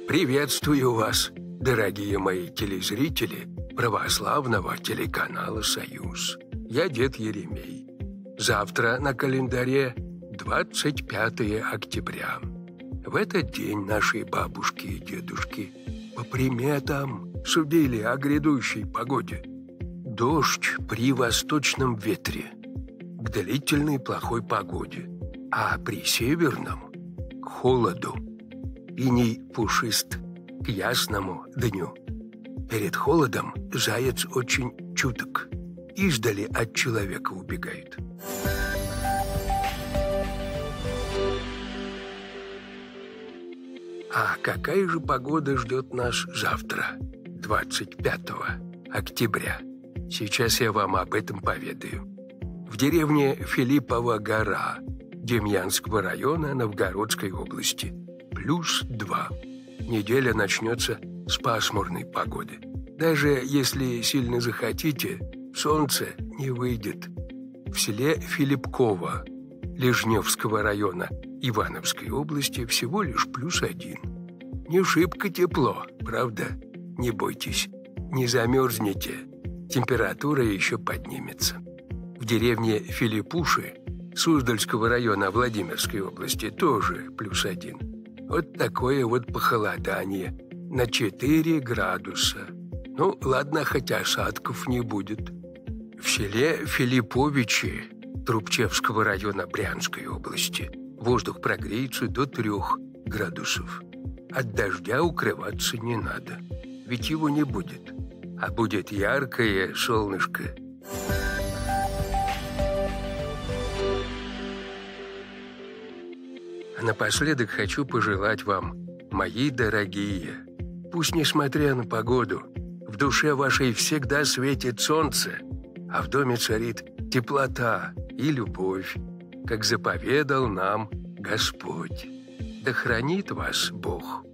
Приветствую вас, дорогие мои телезрители православного телеканала «Союз». Я дед Еремей. Завтра на календаре 25 октября. В этот день наши бабушки и дедушки по приметам судили о грядущей погоде. Дождь при восточном ветре к длительной плохой погоде, а при северном – к холоду. Иней пушист к ясному дню. Перед холодом заяц очень чуток. Издали от человека убегает. А какая же погода ждет нас завтра, 25 октября? Сейчас я вам об этом поведаю. В деревне Филиппова гора Демьянского района Новгородской области +2. Неделя начнется с пасмурной погоды. Даже если сильно захотите, солнце не выйдет. В селе Филипково Лежневского района Ивановской области всего лишь +1. Не шибко тепло, правда? Не бойтесь, не замерзнете. Температура еще поднимется. В деревне Филиппуши Суздальского района Владимирской области тоже +1. Вот такое вот похолодание на 4 градуса. Ну, ладно, хотя осадков не будет. В селе Филипповичи Трубчевского района Брянской области воздух прогреется до 3 градусов. От дождя укрываться не надо, ведь его не будет, а будет яркое солнышко. А напоследок хочу пожелать вам, мои дорогие, пусть, несмотря на погоду, в душе вашей всегда светит солнце, а в доме царит теплота и любовь, как заповедал нам Господь. Да хранит вас Бог.